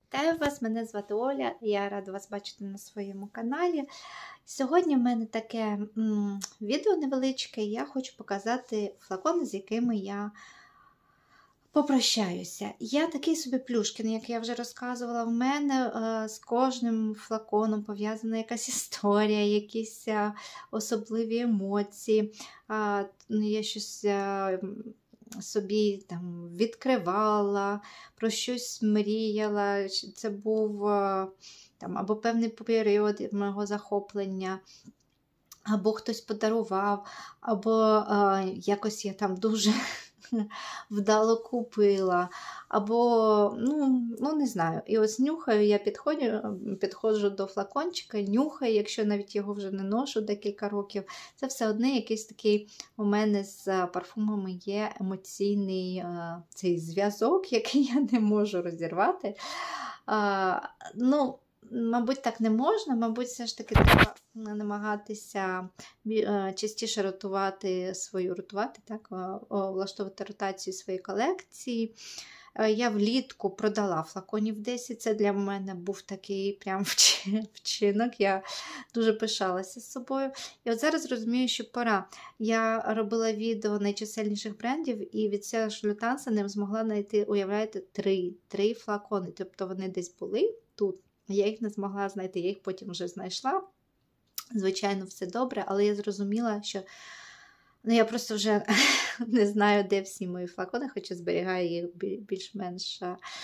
Вітаю вас, мене звати Оля, я рада вас бачити на своєму каналі. Сьогодні в мене таке відео невеличке, я хочу показати флакони, з якими я попрощаюся. Я такий собі Плюшкін, як я вже розказувала, в мене з кожним флаконом пов'язана якась історія, якісь особливі емоції. Я щось собі там відкривала, про щось мріяла. Це був там або певний період мого захоплення, або хтось подарував, або якось я там дуже вдало купила, або, не знаю. І ось нюхаю, я підходжу до флакончика, нюхаю, якщо навіть його вже не ношу декілька років. Це все одне якийсь такий у мене з парфумами є емоційний цей зв'язок, який я не можу розірвати. Мабуть, так не можна, мабуть, все ж таки треба намагатися частіше влаштовувати ротацію своєї колекції. Я влітку продала флаконів 10, це для мене був такий прям вчинок, я дуже пишалася з собою. І от зараз розумію, що пора. Я робила відео найчисельніших брендів і від Serge Lutens не змогла знайти, уявляєте, три флакони, тобто вони десь були тут. Я їх не змогла знайти, я їх потім вже знайшла. Звичайно, все добре, але я зрозуміла, що я просто вже не знаю, де всі мої флакони, хоча зберігаю їх більш-менш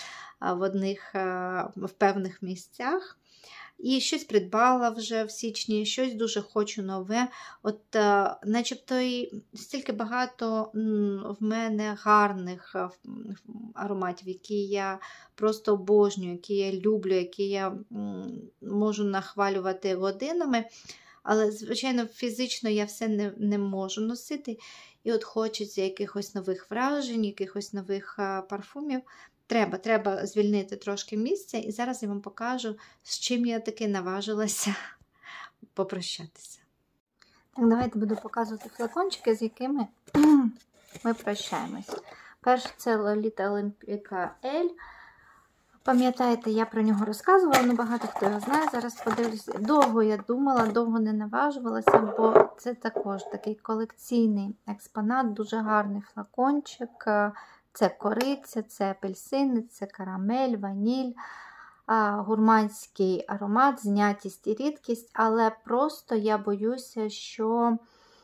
в певних місцях. І щось придбала вже в січні, щось дуже хочу нове. От начебто і стільки багато в мене гарних ароматів, які я просто обожнюю, які я люблю, які я можу нахвалювати годинами. Але, звичайно, фізично я все не можу носити. І от хочеться якихось нових вражень, якихось нових парфумів. Треба звільнити трошки місця, і зараз я вам покажу, з чим я таки наважилася попрощатися. Так, давайте буду показувати флакончики, з якими ми прощаємось. Перший це Lolita Olympica L. Пам'ятаєте, я про нього розказувала, але багато хто його знає. Зараз подивлюся. Довго я думала, довго не наважувалася, бо це також такий колекційний експонат, дуже гарний флакончик. Це кориця, це апельсини, це карамель, ваніль, гурманський аромат, знятість і рідкість, але просто я боюся, що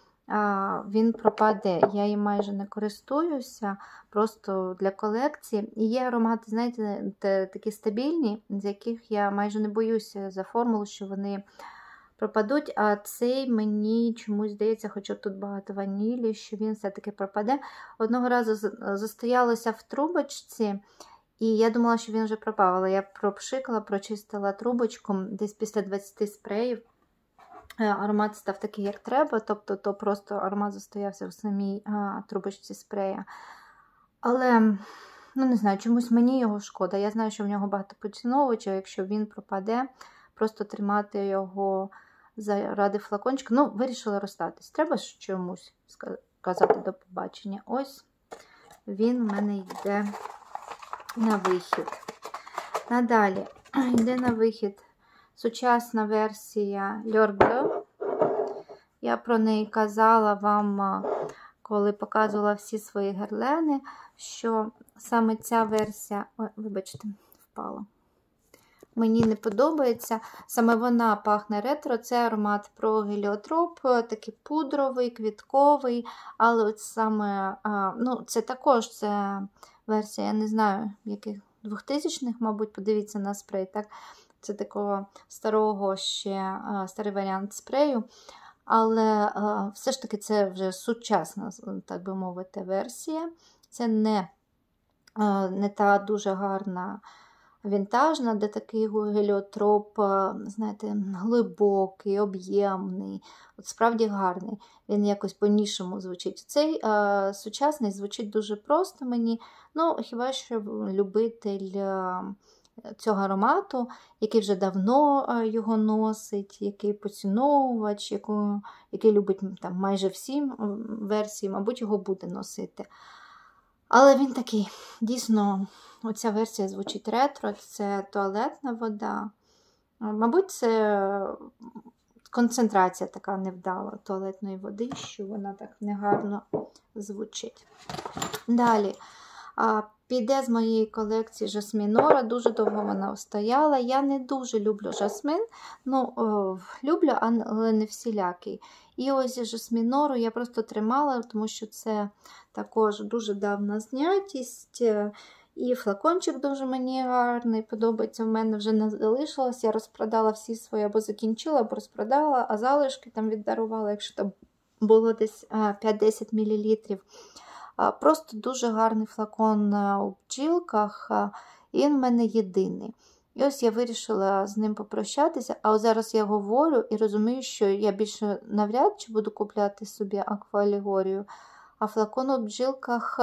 він пропаде. Я їм майже не користуюся, просто для колекції. І є аромати, знаєте, такі стабільні, з яких я майже не боюся за формулу, що вони пропадуть, а цей мені чомусь здається, хоча тут багато ванілі, що він все-таки пропаде. Одного разу застоялося в трубочці, і я думала, що він вже пропав, але я пропшикала, прочистила трубочку, десь після 20 спреїв. Аромат став такий, як треба, тобто то просто аромат застоявся в самій трубочці спрея. Але, не знаю, чомусь мені його шкода. Я знаю, що в нього багато поціновувачів, якщо він пропаде, просто тримати його заради флакончика. Вирішила розстатись. Треба ж чомусь сказати до побачення. Ось він в мене йде на вихід. Надалі йде на вихід сучасна версія L'Heure Bleue. Я про неї казала вам, коли показувала всі свої герлени, що саме ця версія, вибачте, впала. Мені не подобається. Саме вона пахне ретро. Це аромат про геліотроп, такий пудровий, квітковий. Але от саме, це також це версія, я не знаю, яких 2000-х, мабуть, подивіться на спрей. Так? Це такого старий варіант спрею. Але все ж таки це вже сучасна, так би мовити, версія. Це не та дуже гарна вінтажна, де такий геліотроп, знаєте, глибокий, об'ємний, от справді гарний. Він якось по-нішому звучить. Цей сучасний звучить дуже просто мені, хіба що любитель цього аромату, який вже давно його носить, який поціновувач, який любить там майже всі версії, мабуть, його буде носити. Але він такий, дійсно, оця версія звучить ретро, це туалетна вода. Мабуть, це концентрація така невдала туалетної води, що вона так негарно звучить. Далі. Піде з моєї колекції Жасмінора, дуже довго вона стояла. Я не дуже люблю жасмин, люблю, але не всілякий. І ось Жасмінору я просто тримала, тому що це також дуже давна знятість. І флакончик дуже мені гарний, подобається. У мене вже не залишилось. Я розпродала всі свої, або закінчила, або розпродала, а залишки там віддарувала, якщо там було десь 5-10 мл. Просто дуже гарний флакон у бджілках, і він в мене єдиний. І ось я вирішила з ним попрощатися, а ось зараз я говорю і розумію, що я більше навряд чи буду купляти собі аквалегорію, а флакон у бджілках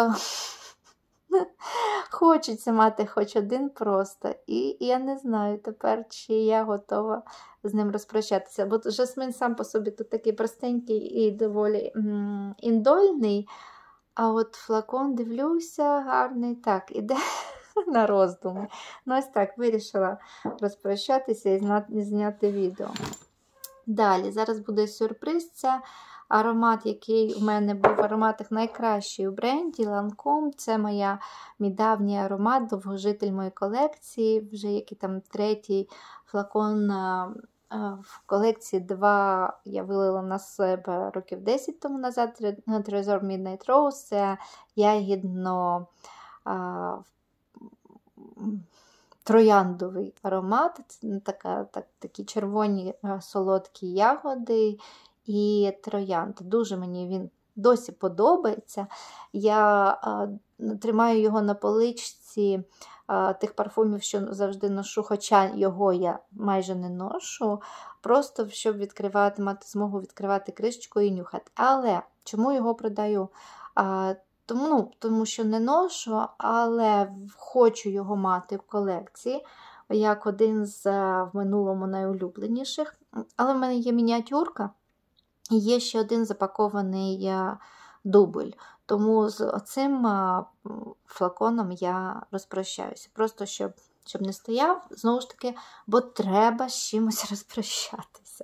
хочеться мати хоч один просто. І я не знаю тепер, чи я готова з ним розпрощатися. Бо жасмин сам по собі тут такий простенький і доволі індольний. А от флакон, дивлюся, гарний, так, іде на роздуми. Ось так, вирішила розпрощатися і зняти відео. Далі, зараз буде сюрприз. Це аромат, який у мене був в ароматах найкращий у бренді Lancome. Це мій давній аромат, довгожитель моєї колекції, вже який там третій флакон. В колекції 2 я вилила на себе років 10 тому назад. Trésor Midnight Rose. Це ягідно трояндовий аромат. Це такі червоні солодкі ягоди і троянди. Дуже мені він досі подобається. Я тримаю його на поличці тих парфумів, що завжди ношу, хоча його я майже не ношу, просто щоб мати змогу відкривати кришечку і нюхати. Але чому його продаю? Тому що не ношу, але хочу його мати в колекції, як один з в минулому найулюбленіших. Але в мене є мініатюрка, і є ще один запакований дубль. Тому з оцим флаконом я розпрощаюся. Просто щоб не стояв, знову ж таки, бо треба з чимось розпрощатися.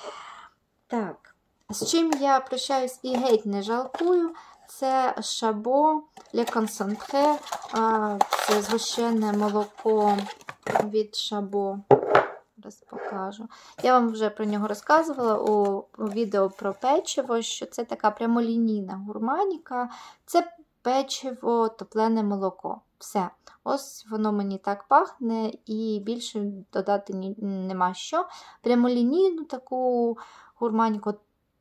Так, з чим я прощаюсь і геть не жалкую, це Chabot Le Concentré, це згущене молоко від Chabot. Зараз покажу. Я вам вже про нього розказувала у відео про печиво, що це така прямолінійна гурманіка. Це печиво, топлене молоко. Все. Ось воно мені так пахне і більше додати нема що. Прямолінійну таку гурманіку,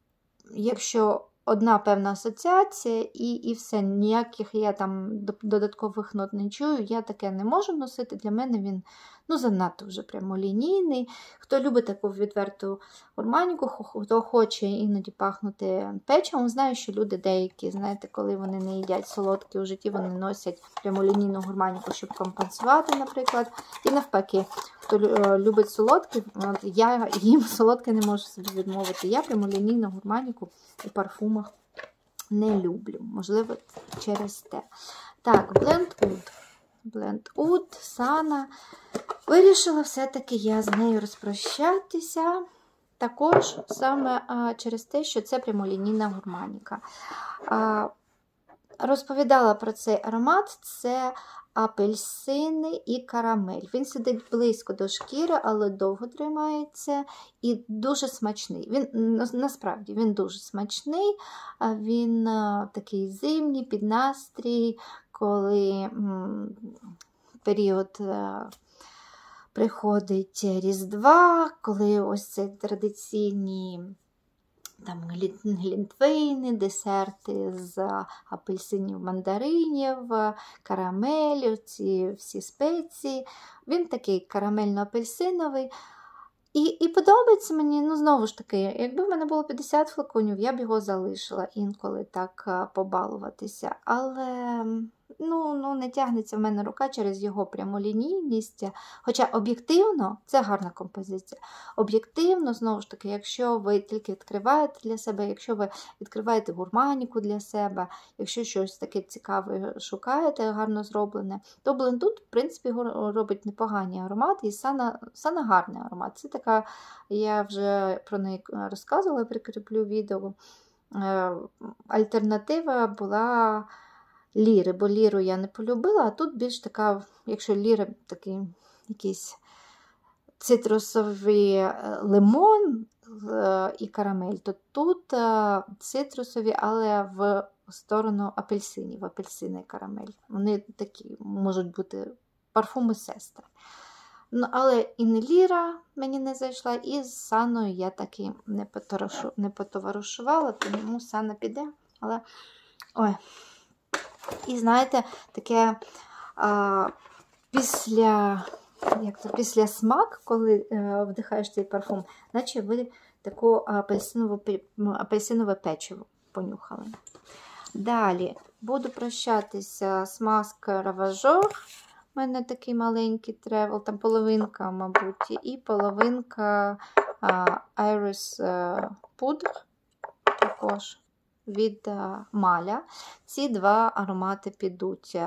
якщо одна певна асоціація і все, ніяких я там додаткових нот не чую, я таке не можу носити, для мене він занадто вже прямолінійний. Хто любить таку відверту гурманіку, хто хоче іноді пахнути печивом, знаю, що люди деякі, знаєте, коли вони не їдять солодкі у житті, вони носять прямолінійну гурманіку, щоб компенсувати, наприклад. І навпаки, хто любить солодкі, я їм солодке не можу собі відмовити. Я прямолінійну гурманіку у парфумах не люблю. Можливо, через те. Так, Blend Oud, Sana. Вирішила все-таки я з нею розпрощатися. Також саме через те, що це прямолінійна гурманіка. Розповідала про цей аромат. Це апельсини і карамель. Він сидить близько до шкіри, але довго тримається і дуже смачний. Насправді він дуже смачний, він такий зимній, під настрій, коли період приходить Різдва, коли ось ці традиційні глінтвейни, десерти з апельсинів, мандаринів, карамель, ці всі спеції. Він такий карамельно-апельсиновий. І подобається мені, знову ж таки, якби в мене було 50 флаконів, я б його залишила інколи так побалуватися. Але не тягнеться в мене рука через його прямолінійність. Хоча об'єктивно, це гарна композиція. Об'єктивно, знову ж таки, якщо ви тільки відкриваєте для себе, якщо ви відкриваєте гурманіку для себе, якщо щось таке цікаве шукаєте, гарно зроблене, то Blend-Ut, в принципі, робить непогані аромати, і Sana гарний аромат. Це така, я вже про неї розказувала, прикріплю відео. Альтернатива була ліри, бо ліру я не полюбила, а тут більш така, якщо ліра такий якийсь цитрусовий лимон і карамель, то тут цитрусові, але в сторону апельсинів, апельсини і карамель. Вони такі можуть бути парфуми сестри. Але і не ліра мені не зайшла, і з Саною я таки не потоваришувала, тому Сана піде. Але... Ой. І знаєте, таке після смак, коли вдихаєш цей парфум, наче ви таку апельсинове печиво понюхали. Далі буду прощатися з маскою Ravageur. У мене такий маленький тревел, там половинка, мабуть, і половинка Iris Poudre, також від Маля. Ці два аромати підуть.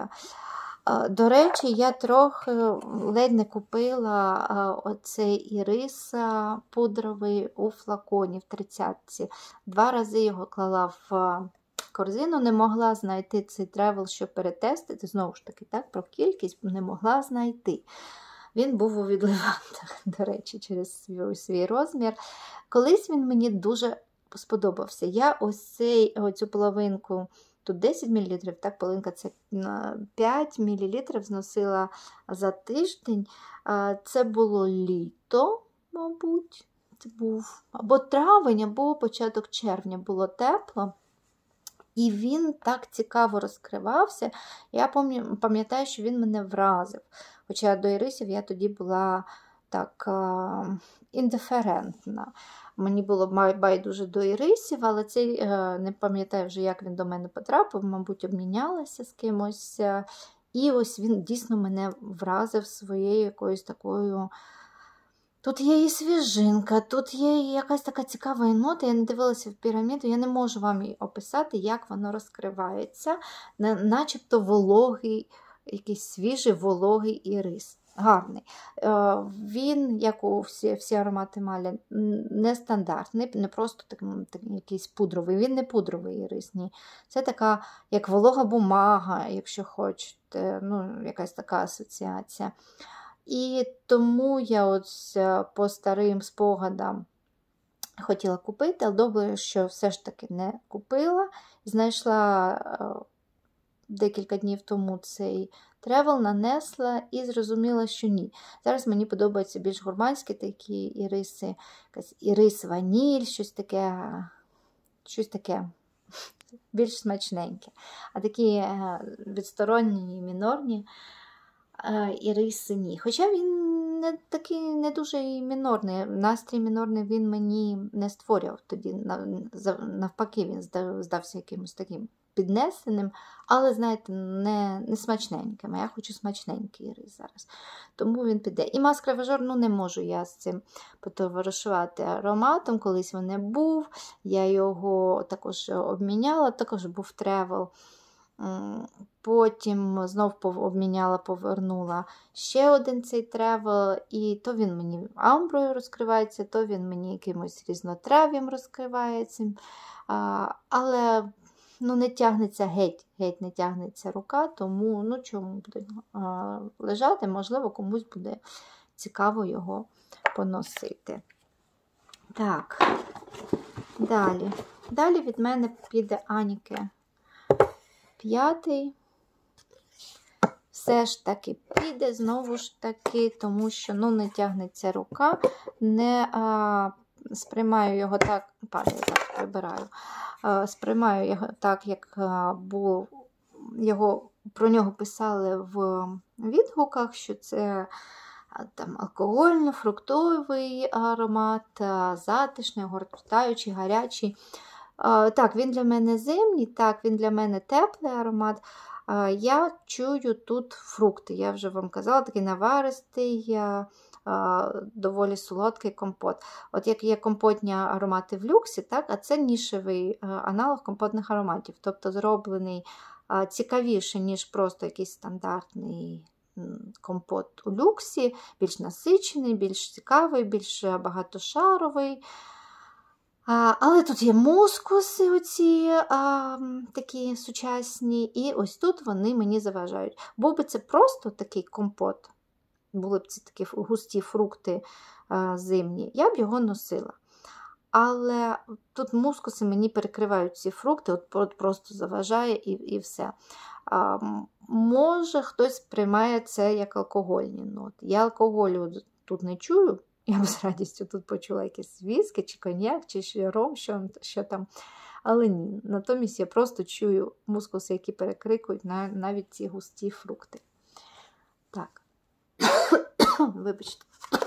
До речі, я трохи ледь не купила оцей ірис пудровий у флаконі в 30-ці. 2 рази його клала в корзину, не могла знайти цей тревел, щоб перетестити. Знову ж таки, так, про кількість не могла знайти. Він був у відливантах, до речі, через свій розмір. Колись він мені дуже сподобався. Я оцю половинку, тут 10 мл, так, половинка це 5 мл зносила за тиждень. Це було літо, мабуть, це був або травень, або початок червня, було тепло. І він так цікаво розкривався. Я пам'ятаю, що він мене вразив. Хоча до ірисів я тоді була так індиферентна. Мені було байдуже до ірисів, але цей, не пам'ятаю вже, як він до мене потрапив, мабуть, обмінялася з кимось. І ось він дійсно мене вразив своєю якоюсь такою... Тут є і свіжинка, тут є і якась така цікава нота. Я не дивилася в піраміду, я не можу вам її описати, як воно розкривається. Начебто вологий, якийсь свіжий вологий ірис. Гарний. Він, як у всі аромати Маля, нестандартний, не просто якийсь пудровий. Він не пудровий ірис, ні. Це така, як волога бумага, якщо хочете, якась така асоціація. І тому я ось по старим спогадам хотіла купити, але добре, що все ж таки не купила. Знайшла декілька днів тому цей тревел, нанесла і зрозуміла, що ні. Зараз мені подобаються більш гурманські такі іриси, якась ірис ваніль, щось таке більш смачненьке. А такі відсторонні, мінорні іриси ні. Хоча він такий не дуже і мінорний. Настрій мінорний він мені не створював тоді. Навпаки, він здався якимось таким піднесеним, але, знаєте, не смачненьким. Я хочу смачненький ірис зараз. Тому він піде. І маска Ravageur, не можу я з цим потоваришувати ароматом. Колись він не був, я його також обміняла, також був тревел. Потім знов обміняла, повернула ще один цей тревел, і то він мені амброю розкривається, то він мені якимось різнотрав'ям розкривається. Але не тягнеться геть не тягнеться рука, тому чому буде лежати, можливо, комусь буде цікаво його поносити. Так, далі. Далі від мене піде Аніке 5-й. Все ж таки піде, знову ж таки, тому що не тягнеться рука, не сприймаю його так, так прибираю, сприймаю його так, як про нього писали в відгуках, що це там алкогольно-фруктовий аромат, затишний, огортаючий, гарячий. Так, він для мене зимній, так, він для мене теплий аромат, Я чую тут фрукти. Я вже вам казала, такий наваристий, доволі солодкий компот. От як є компотні аромати в люксі, так, а це нішевий аналог компотних ароматів. Тобто зроблений цікавіше, ніж просто якийсь стандартний компот у люксі, більш насичений, більш цікавий, більш багатошаровий. Але тут є мускуси оці такі сучасні, і ось тут вони мені заважають. Був би це просто такий компот, були б ці такі густі фрукти зимні, я б його носила. Але тут мускуси мені перекривають ці фрукти, от просто заважає і все. Може хтось приймає це як алкогольні ноти. Я алкоголю тут не чую. Я б з радістю тут почула якісь віскі, чи коньяк, чи ром, що там. Але ні. Натомість я просто чую мускуси, які перекрикують навіть ці густі фрукти. Так. Вибачте.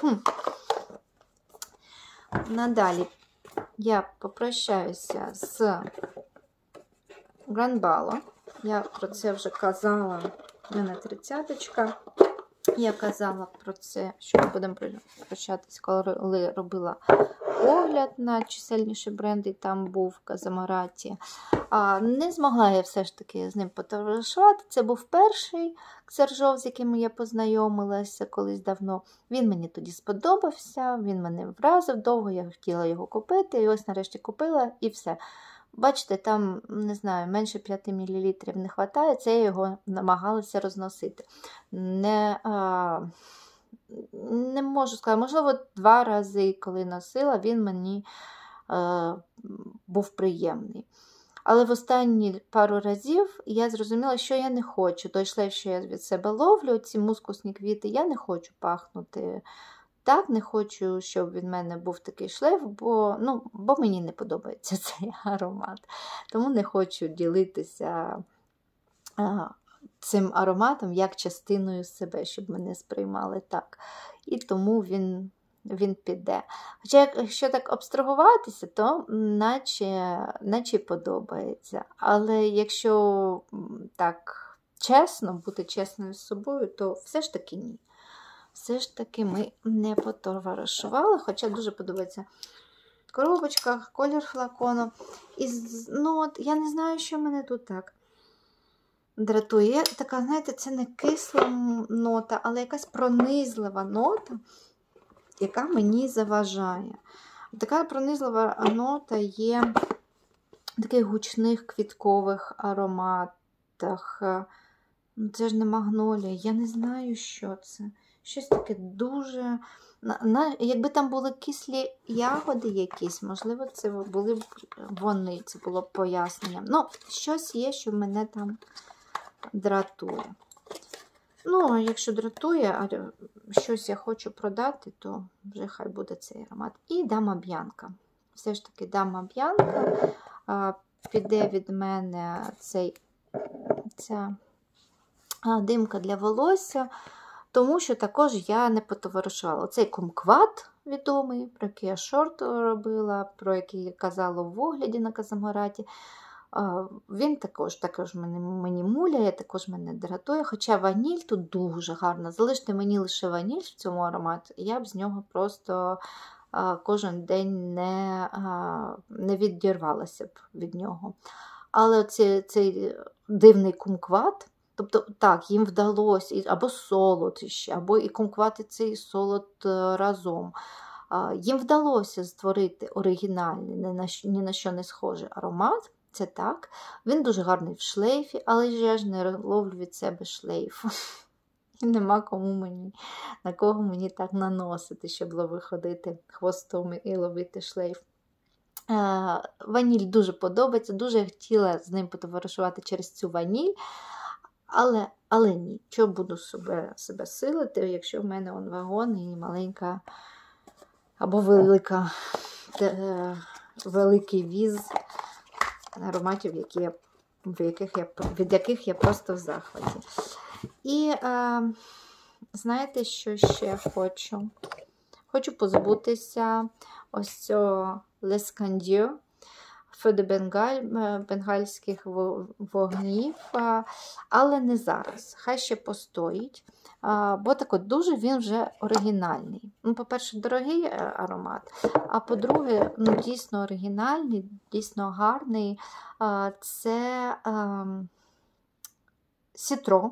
Надалі я попрощаюся з Гранбало. Я про це вже казала, в мене 30-ка. Я казала про це, що ми будемо прощатись, коли робила огляд на чисельніші бренди, там був Казамараті. Не змогла я все ж таки з ним потоваришувати. Це був перший Ксержов, з яким я познайомилася колись давно. Він мені тоді сподобався, він мене вразив, довго я хотіла його купити, і ось нарешті купила, і все. Бачите, там, не знаю, менше 5 мл не вистачає, це я його намагалася розносити. Не можу сказати, можливо, 2 рази, коли носила, він мені був приємний. Але в останні пару разів я зрозуміла, що я не хочу. Той шлейф, що я від себе ловлю, ці мускусні квіти, я не хочу пахнути так, не хочу, щоб від мене був такий шлейф, бо мені не подобається цей аромат. Тому не хочу ділитися цим ароматом як частиною себе, щоб мене сприймали так. І тому він піде. Хоча, якщо так абстрагуватися, то наче подобається. Але якщо так чесно, бути чесною з собою, то все ж таки ні. Все ж таки ми не потоваришували, хоча дуже подобається коробочка, колір флакону. Я не знаю, що мене тут так дратує. Така, знаєте, це не кисла нота, але якась пронизлива нота, яка мені заважає. Така пронизлива нота є в таких гучних квіткових ароматах. Це ж не магнолія, я не знаю, що це. Щось таке дуже... Якби там були кислі ягоди якісь, можливо, це були б вони, це було б пояснення. Щось є, що мене там дратує. Якщо дратує, а щось я хочу продати, то вже хай буде цей аромат. І Дама Б'янка. Все ж таки Дама Б'янка. Піде від мене ця димка для волосся, тому що також я не потоваришувала. Оцей кумкват відомий, про який я шорт робила, про який я казала в огляді на Казамараті. Він також мені муляє, також мене дратує. Хоча ваніль тут дуже гарна. Залиште мені лише ваніль в цьому ароматі, я б з нього просто кожен день не відірвалася б від нього. Але цей дивний кумкват, тобто, так, їм вдалося або солод ще, або і кумкват, і цей солод разом. Їм вдалося створити оригінальний, ні на що не схожий аромат. Це так. Він дуже гарний в шлейфі, але я ж не ловлю від себе шлейф. І нема на кого мені так наносити, щоб виходити хвостом і ловити шлейф. Ваніль дуже подобається, дуже хотіла з ним потоваришувати через цю ваніль, але ні, що буду себе силити, якщо в мене вагон і маленька або великий віз ароматів, від яких я просто в захваті. І знаєте, що ще хочу? Хочу позбутися ось цього L'Escandieu Феде бенгальських вогнів, але не зараз. Хай ще постоїть, бо так от дуже він вже оригінальний. Ну, по-перше, дорогий аромат, а по-друге, ну, дійсно оригінальний, дійсно гарний. Це сітро,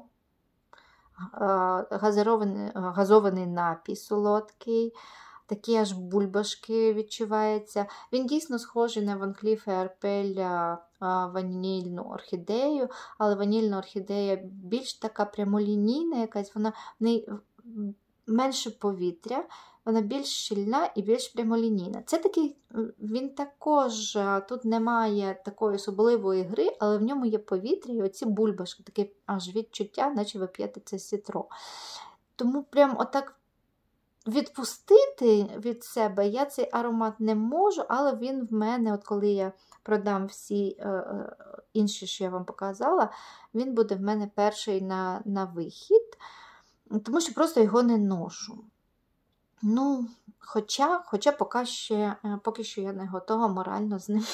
газований напій солодкий, такі аж бульбашки відчуваються. Він дійсно схожий на Ван Кліф і Арпель ванільну орхідею, але ванільна орхідея більш така прямолінійна якась, вона в неї менше повітря, вона більш щільна і більш прямолінійна. Це такий, він також, тут немає такої особливої гри, але в ньому є повітря і оці бульбашки, таке аж відчуття, наче ви п'єте це сітро. Тому прям отак відпустити від себе я цей аромат не можу, але він в мене, от коли я продам всі інші, що я вам показала, він буде в мене перший на вихід, тому що просто його не ношу. Ну, хоча поки що я не готова морально з ним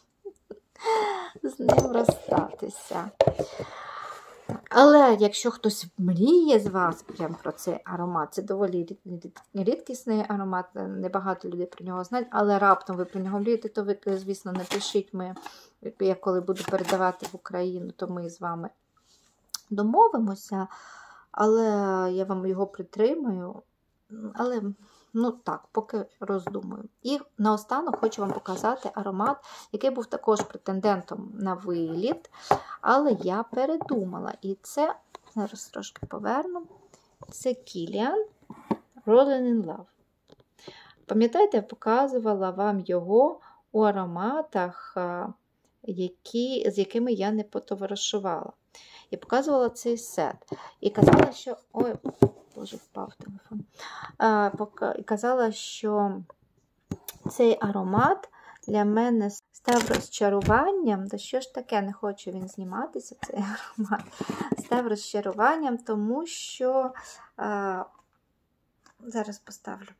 розстатися. Але якщо хтось мріє з вас прямо про цей аромат, це доволі рідкісний аромат, небагато людей про нього знають, але раптом ви про нього мрієте, то ви, звісно, напишіть, я коли буду передавати в Україну, то ми з вами домовимося, але я вам його притримаю, але, ну так, поки роздумую. І наостанок хочу вам показати аромат, який був також претендентом на виліт, але я передумала. І це, зараз трошки поверну, це Kilian Rolling in Love. Пам'ятаєте, я показувала вам його у ароматах, з якими я не потоваришувала. І показувала цей сет. І казала, що... Ой, боже, впав телефон. І казала, що цей аромат для мене став розчаруванням. Та що ж таке, не хоче він зніматися, цей аромат. Став розчаруванням, тому що... зараз поставлю.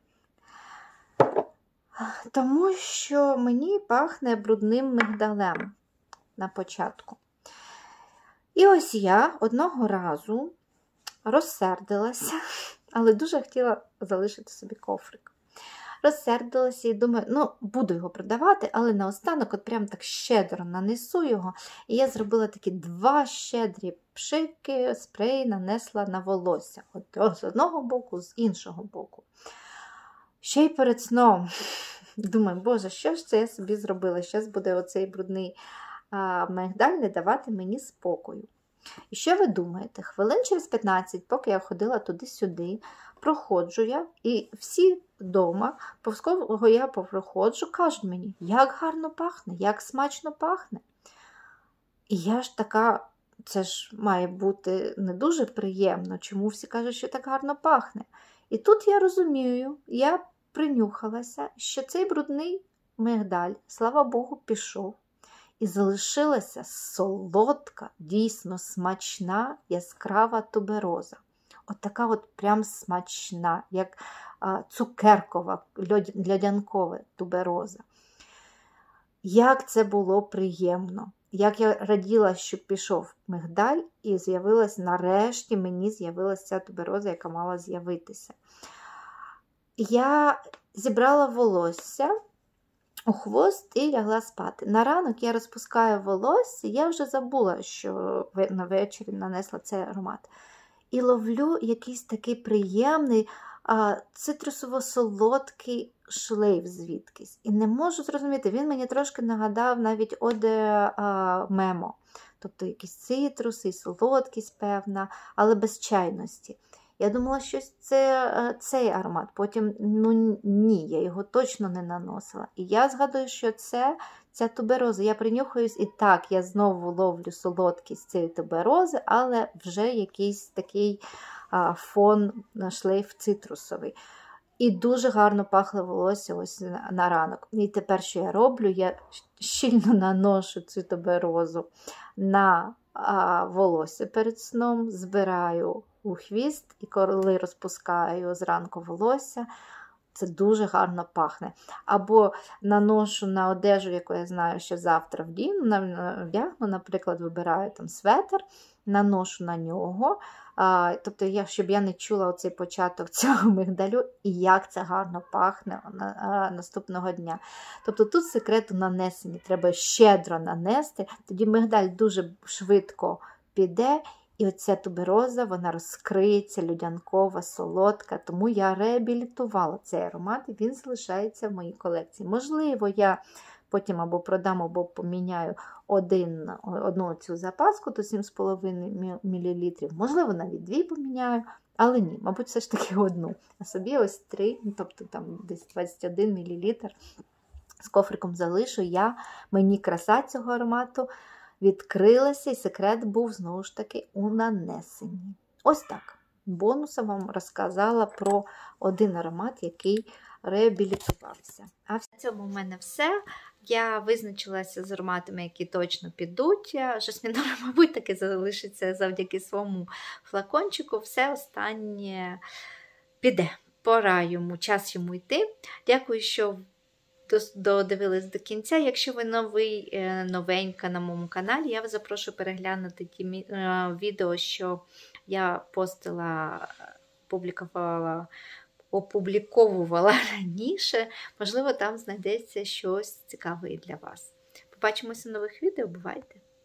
Тому що мені пахне брудним мигдалем на початку. І ось я одного разу розсердилася, але дуже хотіла залишити собі кофрик. Розсердилася і думаю, ну, буду його продавати, але наостанок от прям так щедро нанесу його. І я зробила такі 2 щедрі пшики, спрей нанесла на волосся. От з одного боку, з іншого боку. Ще й перед сном. Думаю, боже, що ж це я собі зробила? Щас буде оцей брудний мигдаль не давати мені спокою. І що ви думаєте? Хвилин через 15, поки я ходила туди-сюди, проходжу я, і всі вдома, повз кого я проходжу, кажуть мені, як гарно пахне, як смачно пахне. І я ж така, це ж має бути не дуже приємно, чому всі кажуть, що так гарно пахне. І тут я розумію, я принюхалася, що цей брудний мигдаль, слава Богу, пішов. І залишилася солодка, дійсно смачна, яскрава тубероза. От така от прям смачна, як цукеркова, льодянкова тубероза. Як це було приємно. Як я раділа, що пішов мигдаль, і з'явилась, нарешті мені з'явилася ця тубероза, яка мала з'явитися. Я зібрала волосся у хвост і лягла спати. На ранок я розпускаю волосся, я вже забула, що на вечір нанесла цей аромат. І ловлю якийсь такий приємний цитрусово-солодкий шлейф звідкись. І не можу зрозуміти, він мені трошки нагадав навіть Оде Мемо. Тобто якісь цитруси, солодкість певна, але без чайності. Я думала, що це цей аромат, потім, ну ні, я його точно не наносила. І я згадую, що це ця тубероза. Я принюхаюсь і так, я знову ловлю солодкість цієї туберози, але вже якийсь такий фон, шлейф цитрусовий. І дуже гарно пахло волосся ось на ранок. І тепер, що я роблю, я щільно наношу цю туберозу на волосся перед сном, збираю у хвіст, і коли розпускаю зранку волосся, це дуже гарно пахне. Або наношу на одежу, яку я знаю, що завтра вдягну, наприклад, вибираю там светр, наношу на нього, тобто, щоб я не чула оцей початок цього мигдалю, і як це гарно пахне наступного дня. Тобто тут секрет у нанесенні, треба щедро нанести, тоді мигдаль дуже швидко піде, і оця тубероза, вона розкриється, людянкова, солодка, тому я реабілітувала цей аромат, і він залишається в моїй колекції. Можливо, я потім або продам, або поміняю одну цю запаску, то 7,5 мл, можливо, навіть 2 поміняю, але ні, мабуть, все ж таки одну. А собі ось 3, тобто там десь 21 мл з кофриком залишу. Мені краса цього аромату відкрилася, і секрет був, знову ж таки, у нанесенні. Ось так. Бонусом вам розказала про один аромат, який реабілітувався. А в цьому в мене все. Я визначилася з ароматами, які точно підуть. Жасмінор, мабуть, таки залишиться завдяки своєму флакончику. Все останнє піде. Пора йому, час йому йти. Дякую, що додивились до кінця. Якщо ви новенька на моєму каналі, я вас запрошую переглянути ті відео, що я опубліковувала раніше. Можливо, там знайдеться щось цікаве і для вас. Побачимося в нових відео. Бувайте!